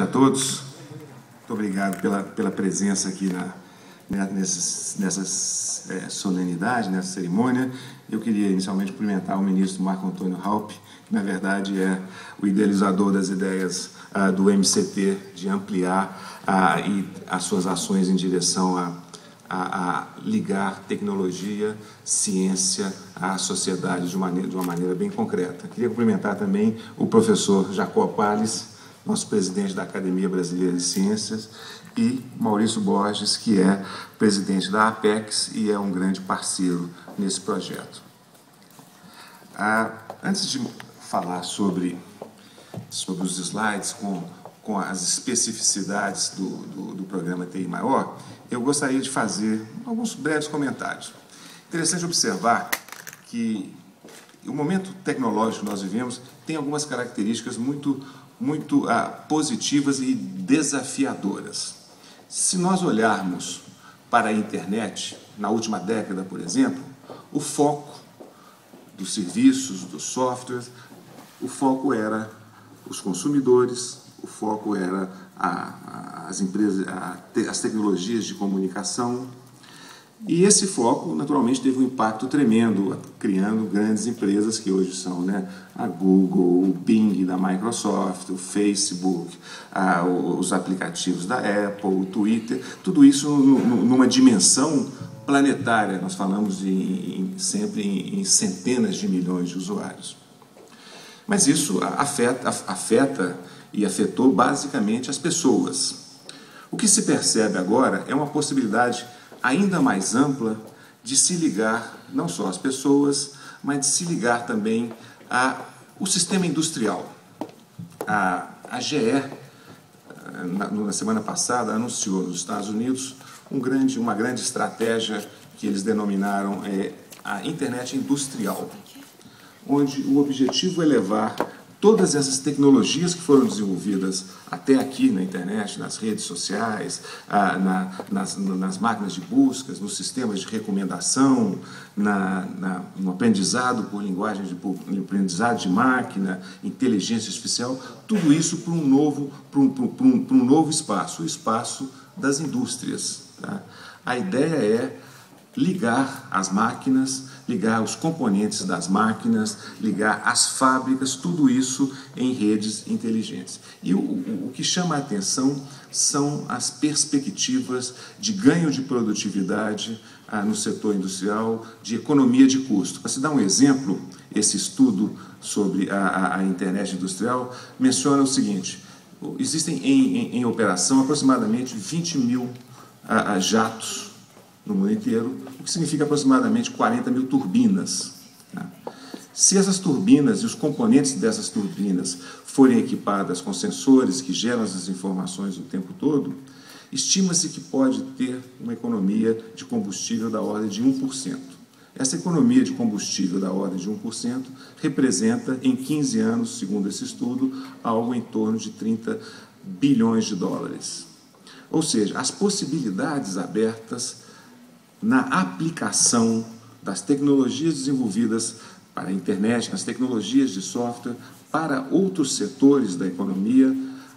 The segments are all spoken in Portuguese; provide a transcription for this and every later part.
tarde a todos. Muito obrigado pela presença aqui nessas solenidades, nessa cerimônia. Eu queria inicialmente cumprimentar o ministro Marco Antônio Raupp, que na verdade é o idealizador das ideias do MCT de ampliar as suas ações em direção a ligar tecnologia, ciência à sociedade de uma maneira bem concreta. Queria cumprimentar também o professor Jacó Palles, nosso presidente da Academia Brasileira de Ciências, e Maurício Borges, que é presidente da Apex e é um grande parceiro nesse projeto. Antes de falar sobre os slides com as especificidades do programa TI Maior, eu gostaria de fazer alguns breves comentários. Interessante observar que o momento tecnológico que nós vivemos tem algumas características muito positivas e desafiadoras. Se nós olharmos para a internet, na última década, por exemplo, o foco dos serviços, dos softwares, o foco era os consumidores, o foco era as empresas, as tecnologias de comunicação. E esse foco, naturalmente, teve um impacto tremendo, criando grandes empresas que hoje são, a Google, o Bing da Microsoft, o Facebook, os aplicativos da Apple, o Twitter, tudo isso numa dimensão planetária. Nós falamos sempre em centenas de milhões de usuários. Mas isso afeta e afetou basicamente as pessoas. O que se percebe agora é uma possibilidade ainda mais ampla de se ligar não só às pessoas, mas de se ligar também ao sistema industrial. A GE, na semana passada, anunciou nos Estados Unidos uma grande estratégia que eles denominaram a internet industrial, onde o objetivo é levar todas essas tecnologias que foram desenvolvidas até aqui na internet, nas redes sociais, nas máquinas de buscas, nos sistemas de recomendação, no aprendizado por linguagem aprendizado de máquina, inteligência artificial, tudo isso para um novo espaço, o espaço das indústrias. Tá? A ideia é ligar as máquinas, ligar os componentes das máquinas, ligar as fábricas, tudo isso em redes inteligentes. E o que chama a atenção são as perspectivas de ganho de produtividade no setor industrial, de economia de custo. Para se dar um exemplo, esse estudo sobre a internet industrial menciona o seguinte: existem em operação aproximadamente 20 mil jatos no mundo inteiro, o que significa aproximadamente 40 mil turbinas. Se essas turbinas e os componentes dessas turbinas forem equipadas com sensores que geram essas informações o tempo todo, estima-se que pode ter uma economia de combustível da ordem de 1%. Essa economia de combustível da ordem de 1% representa, em 15 anos, segundo esse estudo, algo em torno de 30 bilhões de dólares. Ou seja, as possibilidades abertas na aplicação das tecnologias desenvolvidas para a internet, nas tecnologias de software, para outros setores da economia,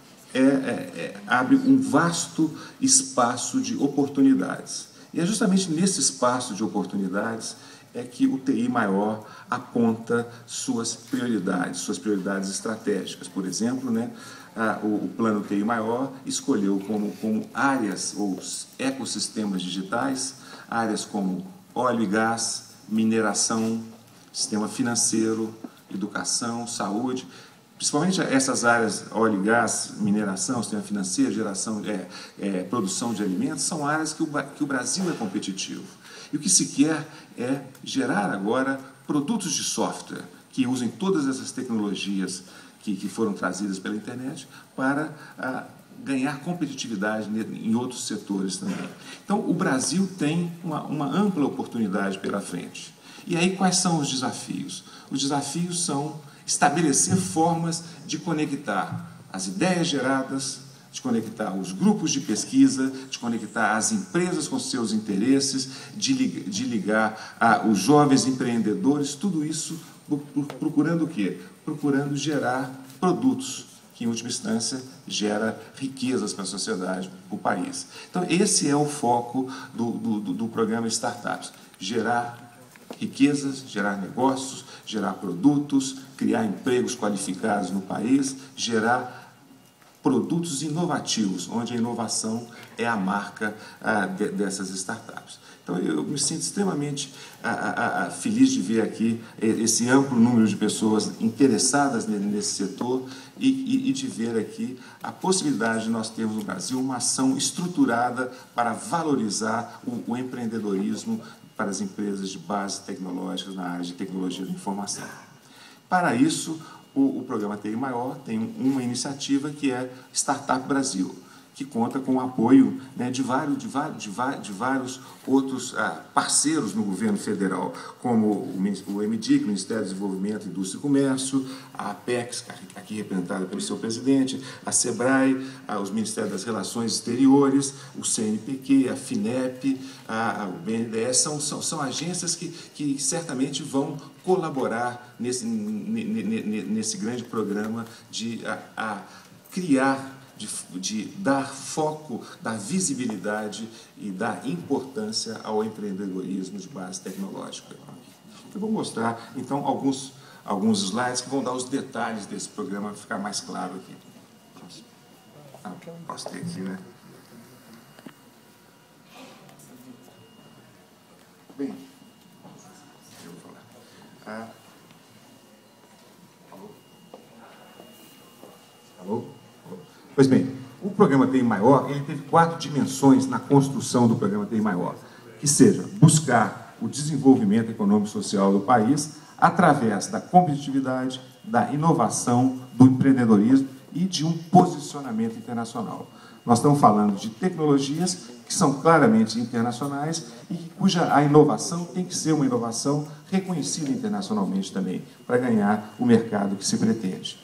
abre um vasto espaço de oportunidades. E é justamente nesse espaço de oportunidades que o TI Maior aponta suas prioridades estratégicas. Por exemplo, o plano TI Maior escolheu como áreas ou ecossistemas digitais áreas como óleo e gás, mineração, sistema financeiro, educação, saúde. Principalmente essas áreas, óleo e gás, mineração, sistema financeiro, produção de alimentos, são áreas que o Brasil é competitivo. E o que se quer é gerar agora produtos de software que usem todas essas tecnologias que foram trazidas pela internet para ganhar competitividade em outros setores também. Então, o Brasil tem uma ampla oportunidade pela frente. E aí, quais são os desafios? Os desafios são estabelecer formas de conectar as ideias geradas, de conectar os grupos de pesquisa, de conectar as empresas com seus interesses, de ligar os jovens empreendedores, tudo isso procurando o quê? Procurando gerar produtos que, em última instância, gera riquezas para a sociedade, para o país. Então, esse é o foco do programa Startups: gerar riquezas, gerar negócios, gerar produtos, criar empregos qualificados no país, gerar produtos inovativos, onde a inovação é a marca dessas startups. Então, eu me sinto extremamente feliz de ver aqui esse amplo número de pessoas interessadas nesse setor e de ver aqui a possibilidade de nós termos no Brasil uma ação estruturada para valorizar o empreendedorismo para as empresas de base tecnológicas na área de tecnologia da informação. Para isso, o programa TI Maior tem uma iniciativa que é Startup Brasil, que conta com o apoio, né, de vários outros parceiros no governo federal, como o MDIC, o Ministério do Desenvolvimento, Indústria e Comércio, a Apex, aqui representada pelo seu presidente, a SEBRAE, os Ministérios das Relações Exteriores, o CNPq, a FINEP, o BNDES, são agências que certamente vão colaborar nesse grande programa de criar, de dar foco, dar visibilidade e dar importância ao empreendedorismo de base tecnológica. Eu vou mostrar, então, alguns slides que vão dar os detalhes desse programa para ficar mais claro aqui. Posso ter aqui, né? Bem, eu vou falar. Alô? Pois bem, o programa TI Maior, ele teve 4 dimensões na construção do programa TI Maior, que seja buscar o desenvolvimento econômico e social do país através da competitividade, da inovação, do empreendedorismo e de um posicionamento internacional. Nós estamos falando de tecnologias que são claramente internacionais e cuja a inovação tem que ser uma inovação reconhecida internacionalmente também, para ganhar o mercado que se pretende.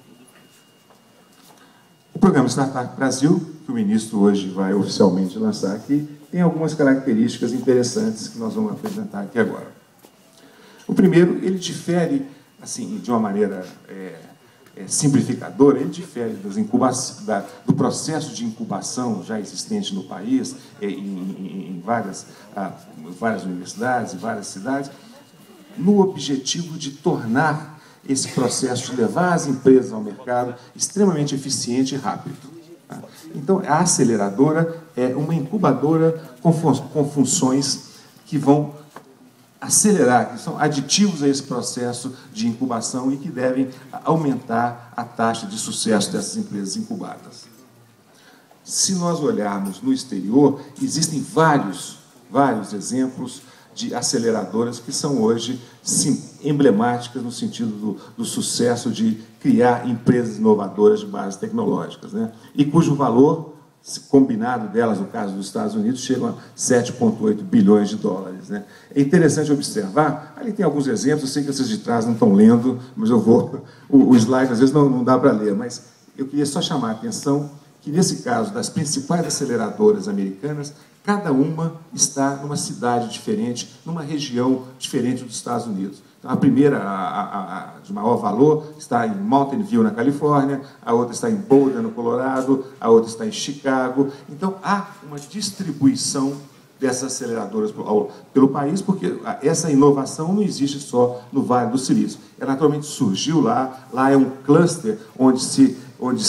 O programa Startup Brasil, que o ministro hoje vai oficialmente lançar aqui, tem algumas características interessantes que nós vamos apresentar aqui agora. O primeiro, ele difere, assim, de uma maneira simplificadora, ele difere do processo de incubação já existente no país, em várias universidades, em várias cidades, no objetivo de tornar esse processo de levar as empresas ao mercado extremamente eficiente e rápido. Então, a aceleradora é uma incubadora com funções que vão acelerar, que são aditivos a esse processo de incubação e que devem aumentar a taxa de sucesso dessas empresas incubadas. Se nós olharmos no exterior, existem vários exemplos de aceleradoras que são hoje, sim, emblemáticas no sentido do sucesso de criar empresas inovadoras de bases tecnológicas, né? E cujo valor, combinado delas, no caso dos Estados Unidos, chega a 7,8 bilhões de dólares. Né? É interessante observar, ali tem alguns exemplos, eu sei que vocês de trás não estão lendo, mas eu vou, o slide às vezes não dá para ler, mas eu queria só chamar a atenção que, nesse caso, das principais aceleradoras americanas, cada uma está numa cidade diferente, numa região diferente dos Estados Unidos. Então, a primeira, de maior valor, está em Mountain View, na Califórnia, a outra está em Boulder, no Colorado, a outra está em Chicago. Então, há uma distribuição dessas aceleradoras pelo país, porque essa inovação não existe só no Vale do Silício. Ela naturalmente surgiu lá é um cluster onde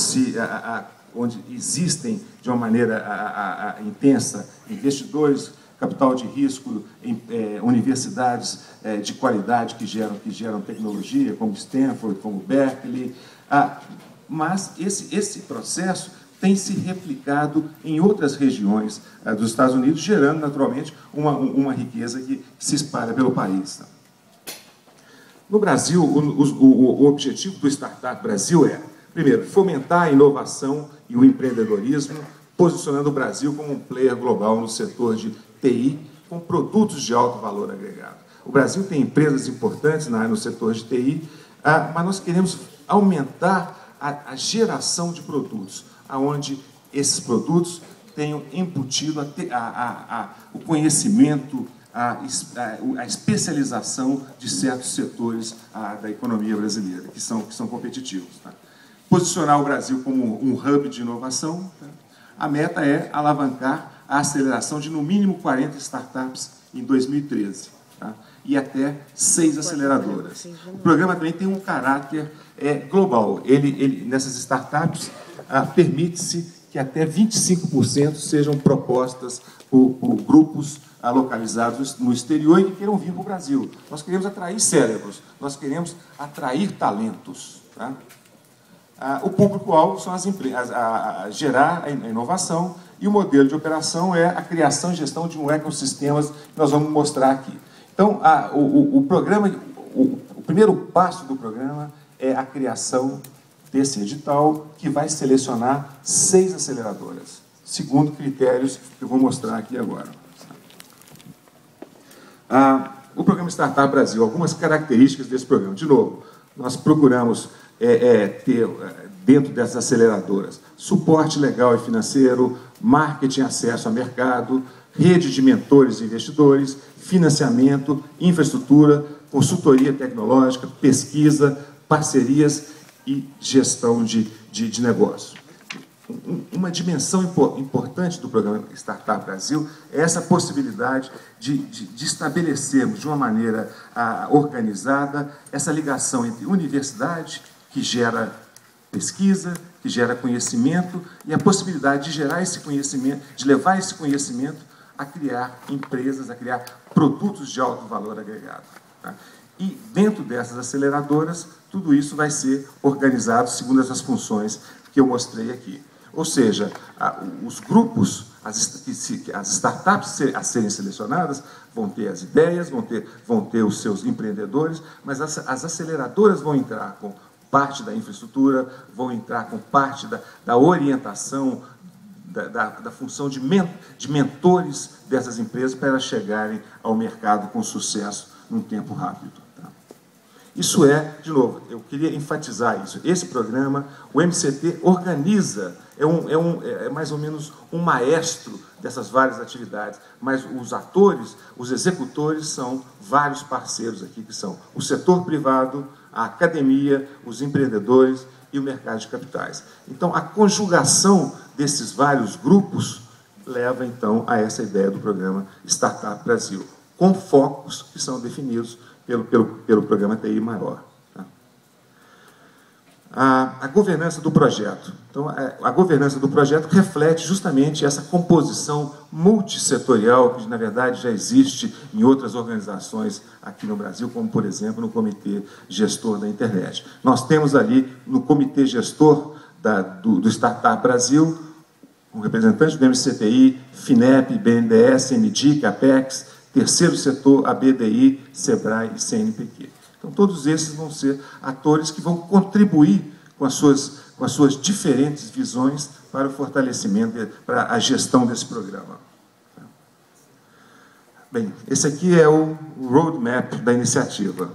existem, de uma maneira intensa, investidores, capital de risco, universidades de qualidade que geram tecnologia, como Stanford, como Berkeley. Mas esse processo tem se replicado em outras regiões dos Estados Unidos, gerando, naturalmente, uma riqueza que se espalha pelo país. No Brasil, o objetivo do Startup Brasil é, primeiro, fomentar a inovação e o empreendedorismo, posicionando o Brasil como um player global no setor de TI, com produtos de alto valor agregado. O Brasil tem empresas importantes no setor de TI, mas nós queremos aumentar a geração de produtos, onde esses produtos tenham embutido o conhecimento, a especialização de certos setores da economia brasileira, que são competitivos. Tá? posicionar o Brasil como um hub de inovação. Tá? A meta é alavancar a aceleração de, no mínimo, 40 startups em 2013. Tá? E até 6 aceleradoras. O programa também tem um caráter global. Nessas startups, permite-se que até 25% sejam propostas por grupos localizados no exterior e que queiram vir para o Brasil. Nós queremos atrair cérebros, nós queremos atrair talentos. Tá? O público-alvo são as empresas, gerar a inovação, e o modelo de operação é a criação e gestão de um ecossistema que nós vamos mostrar aqui. Então, o programa, o primeiro passo do programa é a criação desse edital, que vai selecionar 6 aceleradoras, segundo critérios que eu vou mostrar aqui agora. O programa Startup Brasil, algumas características desse programa. De novo, nós procuramos ter, dentro dessas aceleradoras, suporte legal e financeiro, marketing, acesso a mercado, rede de mentores e investidores, financiamento, infraestrutura, consultoria tecnológica, pesquisa, parcerias e gestão de negócio. Uma dimensão importante do programa Startup Brasil é essa possibilidade de estabelecermos de uma maneira organizada essa ligação entre universidade, que gera pesquisa, que gera conhecimento, e a possibilidade de gerar esse conhecimento, de levar esse conhecimento a criar empresas, a criar produtos de alto valor agregado. Tá? E dentro dessas aceleradoras, tudo isso vai ser organizado segundo essas funções que eu mostrei aqui. Ou seja, os grupos, as startups a serem selecionadas vão ter as ideias, vão ter os seus empreendedores, mas as aceleradoras vão entrar com parte da infraestrutura, vão entrar com parte da orientação, da função de mentores dessas empresas para elas chegarem ao mercado com sucesso num tempo rápido. Tá? Isso de novo, eu queria enfatizar isso. Esse programa, o MCT organiza, é mais ou menos um maestro dessas várias atividades, mas os atores, os executores são vários parceiros aqui, que são o setor privado, a academia, os empreendedores e o mercado de capitais. Então, a conjugação desses vários grupos leva, então, a essa ideia do programa Startup Brasil, com focos que são definidos pelo programa TI Maior. Tá? A governança do projeto. Então, a governança do projeto reflete justamente essa composição multissetorial que, na verdade, já existe em outras organizações aqui no Brasil, como, por exemplo, no Comitê Gestor da Internet. Nós temos ali, no Comitê Gestor do Startup Brasil, um representante do MCTI, FINEP, BNDES, MDIC, Apex, Terceiro Setor, ABDI, SEBRAE e CNPq. Então, todos esses vão ser atores que vão contribuir com as suas diferentes visões para o fortalecimento, para a gestão desse programa. Bem, esse aqui é o roadmap da iniciativa.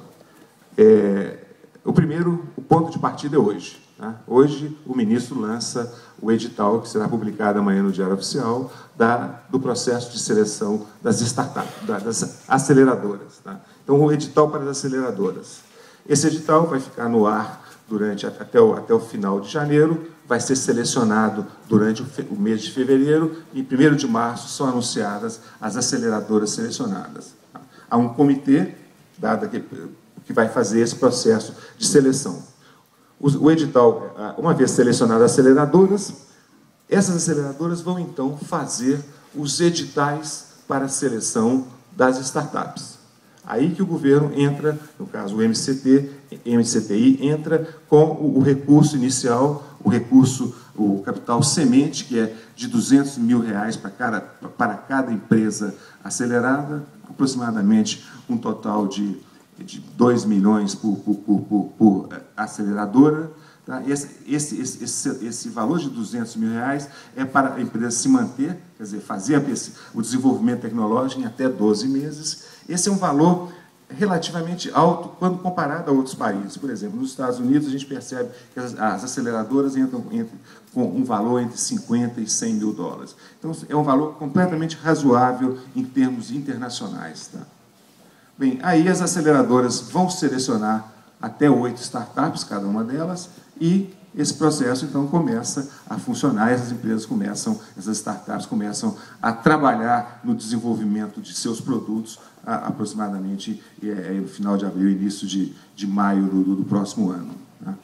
O ponto de partida é hoje. Tá? Hoje, o ministro lança o edital, que será publicado amanhã no Diário Oficial, do processo de seleção das startups, das aceleradoras. Tá? Então, o edital para as aceleradoras. Esse edital vai ficar no ar até o final de janeiro, vai ser selecionado durante o mês de fevereiro, e em 1º de março são anunciadas as aceleradoras selecionadas. Tá? Há um comitê que vai fazer esse processo de seleção. O edital, uma vez selecionadas as aceleradoras, essas aceleradoras vão, então, fazer os editais para a seleção das startups. Aí que o governo entra, no caso o MCTI, entra com o recurso inicial, o capital semente, que é de R$200 mil para cada empresa acelerada, aproximadamente um total de 2 milhões por aceleradora. Tá? Esse valor de R$200 mil é para a empresa se manter, quer dizer, fazer o desenvolvimento tecnológico em até 12 meses. Esse é um valor relativamente alto quando comparado a outros países. Por exemplo, nos Estados Unidos, a gente percebe que as aceleradoras entram com um valor entre 50 e 100 mil dólares. Então, é um valor completamente razoável em termos internacionais. Tá? Bem, aí as aceleradoras vão selecionar até 8 startups, cada uma delas, e esse processo, então, começa a funcionar, essas empresas começam, essas startups começam a trabalhar no desenvolvimento de seus produtos aproximadamente no final de abril, início de maio do próximo ano. Tá?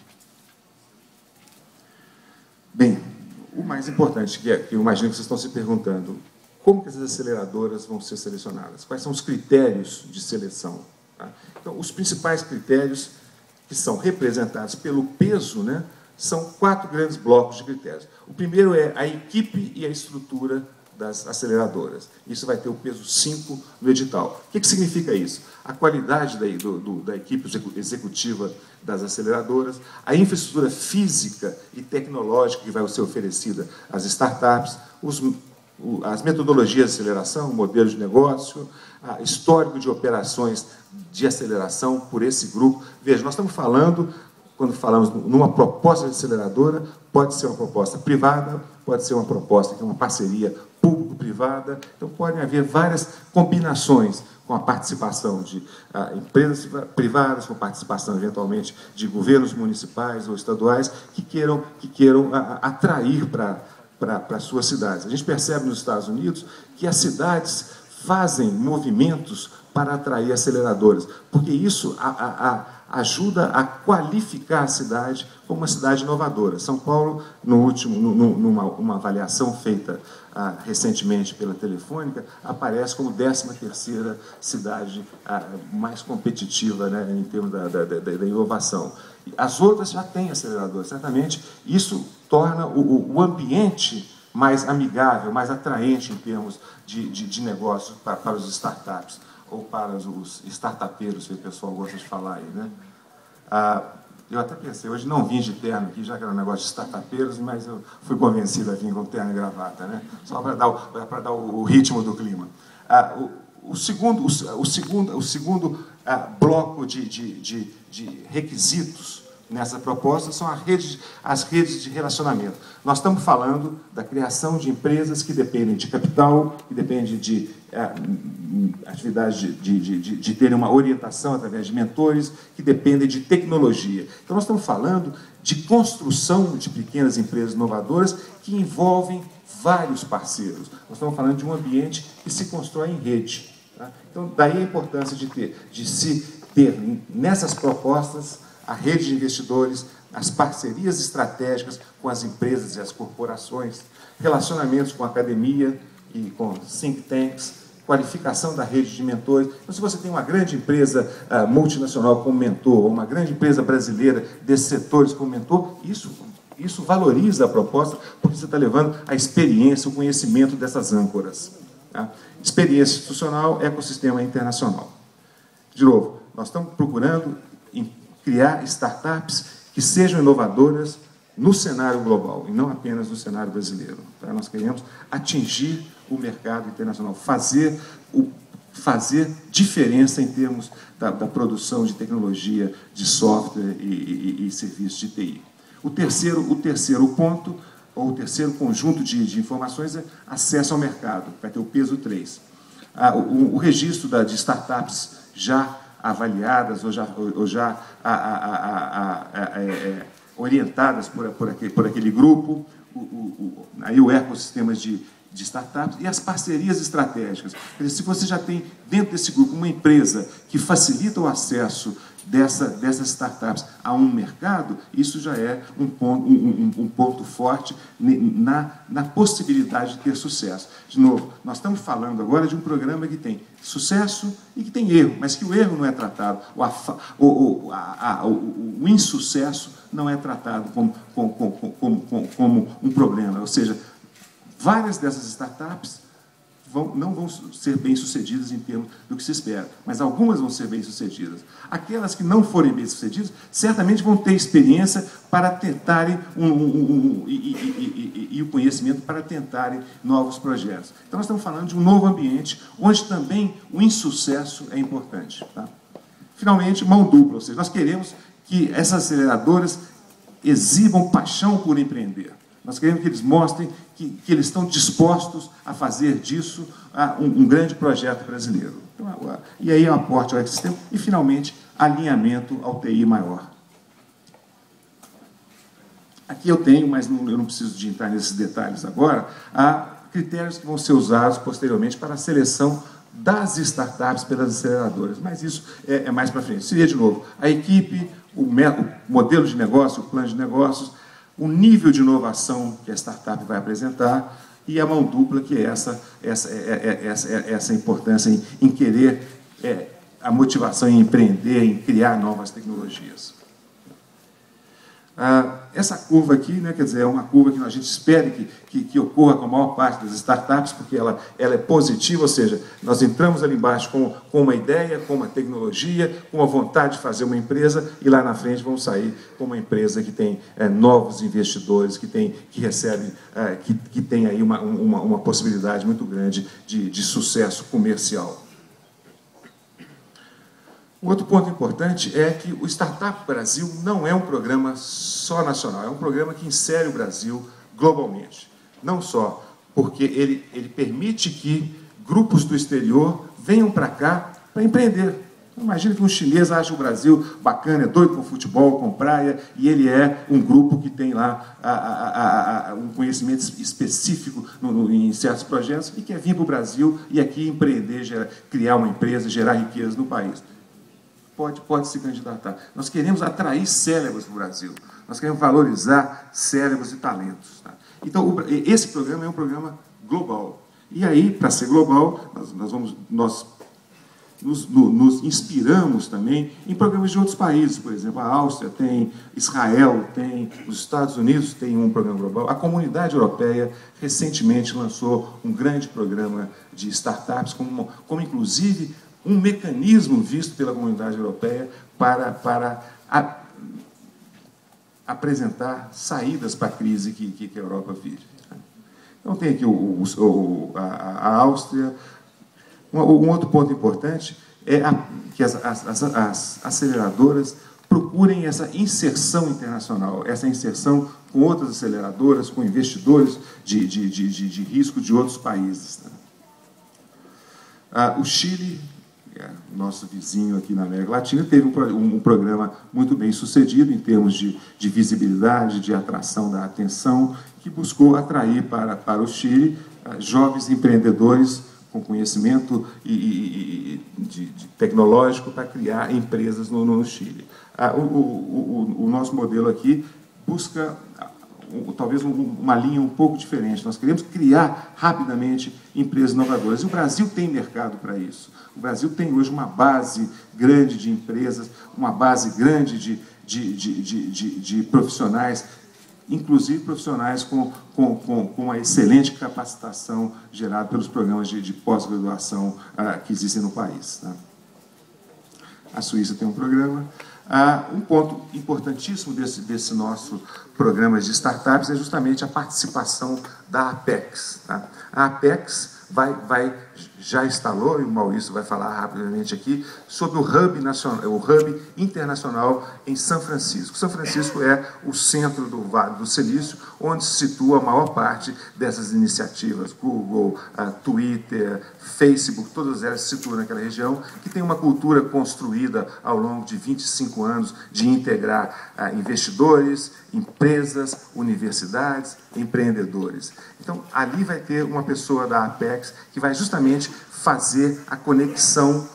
Bem, o mais importante, que eu imagino que vocês estão se perguntando, como que essas aceleradoras vão ser selecionadas? Quais são os critérios de seleção? Tá? Então, os principais critérios que são representados pelo peso, né, são 4 grandes blocos de critérios. O primeiro é a equipe e a estrutura das aceleradoras. Isso vai ter o peso 5 no edital. O que significa isso? A qualidade da equipe executiva das aceleradoras, a infraestrutura física e tecnológica que vai ser oferecida às startups, as metodologias de aceleração, o modelo de negócio, histórico de operações de aceleração por esse grupo. Veja, nós estamos falando, quando falamos numa proposta de aceleradora, pode ser uma proposta privada, pode ser uma proposta que é uma parceria público-privada, então podem haver várias combinações com a participação de empresas privadas, com a participação, eventualmente, de governos municipais ou estaduais que queiram atrair para suas cidades. A gente percebe nos Estados Unidos que as cidades fazem movimentos para atrair aceleradoras, porque isso ajuda a qualificar a cidade como uma cidade inovadora. São Paulo, numa avaliação feita recentemente pela Telefônica, aparece como 13ª cidade mais competitiva, né, em termos da inovação. As outras já têm aceleradores, certamente. Isso torna o ambiente mais amigável, mais atraente em termos de negócio para os startups, ou para os startupeiros, que o pessoal gosta de falar aí, né? Eu até pensei, hoje não vim de terno aqui, já que era um negócio de startupeiros, mas eu fui convencido a vir com terno e gravata, né? Só para dar o ritmo do clima. O segundo bloco de requisitos nessa proposta são as redes de relacionamento. Nós estamos falando da criação de empresas que dependem de capital, que dependem de atividade de terem uma orientação através de mentores, que dependem de tecnologia. Então, nós estamos falando de construção de pequenas empresas inovadoras que envolvem vários parceiros. Nós estamos falando de um ambiente que se constrói em rede. Tá? Então, daí a importância de se ter nessas propostas a rede de investidores, as parcerias estratégicas com as empresas e as corporações, relacionamentos com a academia e com think tanks, qualificação da rede de mentores. Então, se você tem uma grande empresa multinacional como mentor, ou uma grande empresa brasileira desses setores como mentor, isso valoriza a proposta, porque você está levando a experiência, o conhecimento dessas âncoras. Tá? Experiência institucional, ecossistema internacional. De novo, nós estamos procurando criar startups que sejam inovadoras no cenário global, e não apenas no cenário brasileiro. Tá? Nós queremos atingir o mercado internacional, fazer diferença em termos da produção de tecnologia, de software e serviços de TI. O terceiro ponto, ou o terceiro conjunto de informações é acesso ao mercado, vai ter o peso 3. O registro de startups já avaliadas ou já orientadas por aquele grupo, aí o ecossistema de startups e as parcerias estratégicas. Quer dizer, se você já tem dentro desse grupo uma empresa que facilita o acesso dessas startups a um mercado, isso já é um ponto forte na possibilidade de ter sucesso. De novo, nós estamos falando agora de um programa que tem sucesso e que tem erro, mas que o erro não é tratado, o insucesso não é tratado como um problema. Ou seja, várias dessas startups não vão ser bem-sucedidas em termos do que se espera, mas algumas vão ser bem-sucedidas. Aquelas que não forem bem-sucedidas, certamente vão ter experiência para tentarem e o conhecimento para tentarem novos projetos. Então, nós estamos falando de um novo ambiente, onde também o insucesso é importante. Tá? Finalmente, mão dupla, ou seja, nós queremos que essas aceleradoras exibam paixão por empreender. Nós queremos que eles mostrem que eles estão dispostos a fazer disso um grande projeto brasileiro. Então, e aí, o aporte ao ecossistema e, finalmente, alinhamento ao TI maior. Aqui eu tenho, mas eu não preciso de entrar nesses detalhes agora, há critérios que vão ser usados posteriormente para a seleção das startups pelas aceleradoras, mas isso é mais para frente. Seria, de novo, a equipe, o modelo de negócio, o plano de negócios, o nível de inovação que a startup vai apresentar e a mão dupla, que é essa importância em querer, a motivação em empreender, em criar novas tecnologias. Essa curva aqui, né, quer dizer, é uma curva que a gente espera que ocorra com a maior parte das startups, porque ela é positiva, ou seja, nós entramos ali embaixo com uma ideia, com uma tecnologia, com a vontade de fazer uma empresa, e lá na frente vamos sair com uma empresa que tem novos investidores, que recebe, que tem aí uma possibilidade muito grande de sucesso comercial. Um outro ponto importante é que o Startup Brasil não é um programa só nacional, é um programa que insere o Brasil globalmente. Não só porque ele permite que grupos do exterior venham para cá para empreender. Imagina que um chinês acha o Brasil bacana, é doido com futebol, com praia, e ele é um grupo que tem lá um conhecimento específico em certos projetos e quer vir para o Brasil e aqui empreender, criar uma empresa, gerar riqueza no país. Pode se candidatar. Nós queremos atrair cérebros para o Brasil. Nós queremos valorizar cérebros e talentos. Tá? Então, esse programa é um programa global. E aí, para ser global, nós nos inspiramos também em programas de outros países. Por exemplo, a Áustria tem, Israel tem, os Estados Unidos têm um programa global. A Comunidade Europeia recentemente lançou um grande programa de startups, como inclusive um mecanismo visto pela Comunidade Europeia para apresentar saídas para a crise que a Europa vive. Então, tem aqui a Áustria. Um outro ponto importante é que as aceleradoras procurem essa inserção internacional, essa inserção com outras aceleradoras, com investidores de risco de outros países. O Chile, nosso vizinho aqui na América Latina, teve um programa muito bem sucedido em termos de visibilidade, de atração da atenção, que buscou atrair para o Chile jovens empreendedores com conhecimento tecnológico para criar empresas no Chile. O nosso modelo aqui busca talvez uma linha um pouco diferente. Nós queremos criar rapidamente empresas inovadoras. E o Brasil tem mercado para isso. O Brasil tem hoje uma base grande de empresas, uma base grande de profissionais, inclusive profissionais com uma excelente capacitação gerada pelos programas de pós-graduação que existem no país. Tá? A Suíça tem um programa. Um ponto importantíssimo desse nosso programa de startups é justamente a participação da Apex. Tá? A Apex já instalou, e o Maurício vai falar rapidamente aqui, sobre o Hub Internacional em São Francisco. São Francisco é o centro do Vale do Silício, onde se situa a maior parte dessas iniciativas. Google, Twitter, Facebook, todas elas se situam naquela região, que tem uma cultura construída ao longo de 25 anos de integrar investidores, empresas, universidades, empreendedores. Então, ali vai ter uma pessoa da Apex que vai justamente fazer a conexão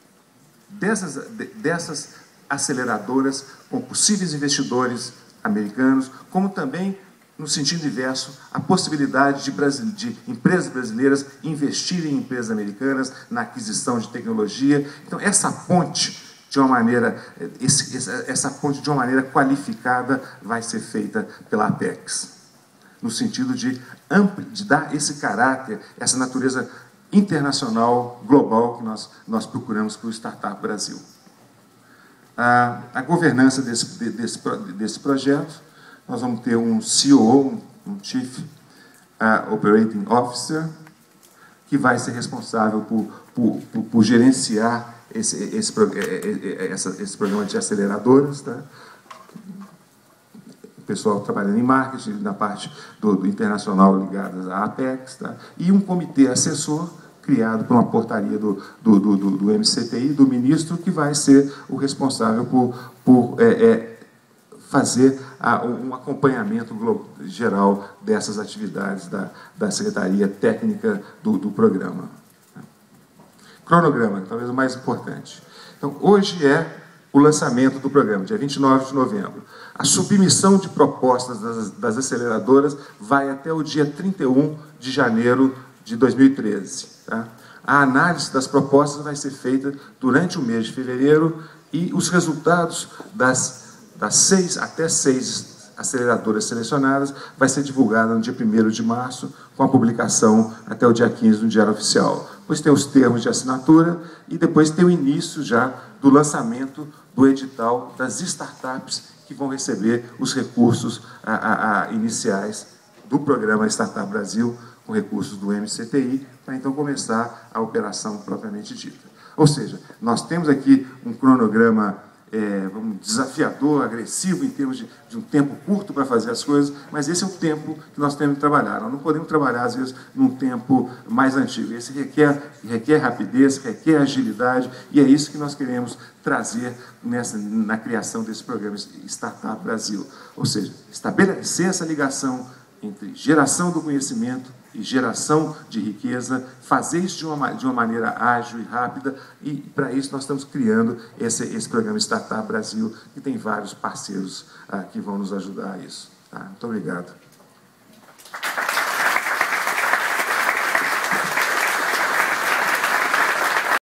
dessas aceleradoras com possíveis investidores americanos, como também, no sentido inverso, a possibilidade de empresas brasileiras investirem em empresas americanas na aquisição de tecnologia. Então, essa ponte, de uma maneira qualificada, vai ser feita pela Apex, no sentido de dar esse caráter, essa natureza internacional, global, que nós procuramos para o Startup Brasil. A governança desse projeto, nós vamos ter um CEO, um Chief Operating Officer, que vai ser responsável por gerenciar esse programa de aceleradoras, tá? O pessoal trabalhando em marketing, na parte do internacional ligada à Apex, tá? E um comitê assessor criado por uma portaria do MCTI, do ministro, que vai ser o responsável por fazer um acompanhamento geral dessas atividades da Secretaria Técnica do programa. Cronograma, talvez o mais importante. Então, hoje é o lançamento do programa, dia 29 de novembro. A submissão de propostas das aceleradoras vai até o dia 31 de janeiro de 2013. Tá? A análise das propostas vai ser feita durante o mês de fevereiro e os resultados das 6 até 6 aceleradoras selecionadas vai ser divulgado no dia 1º de março, com a publicação até o dia 15 no Diário Oficial. Depois tem os termos de assinatura e depois tem o início já do lançamento do edital das startups que vão receber os recursos iniciais do programa Startup Brasil, com recursos do MCTI, para então começar a operação propriamente dita. Ou seja, nós temos aqui um cronograma desafiador, agressivo, em termos de um tempo curto para fazer as coisas, mas esse é o tempo que nós temos que trabalhar. Nós não podemos trabalhar, às vezes, num tempo mais antigo. Esse requer rapidez, requer agilidade, e é isso que nós queremos trazer na criação desse programa Startup Brasil. Ou seja, estabelecer essa ligação entre geração do conhecimento e geração de riqueza, fazer isso de uma maneira ágil e rápida, e para isso nós estamos criando esse programa Startup Brasil, que tem vários parceiros que vão nos ajudar a isso. Tá? Muito obrigado.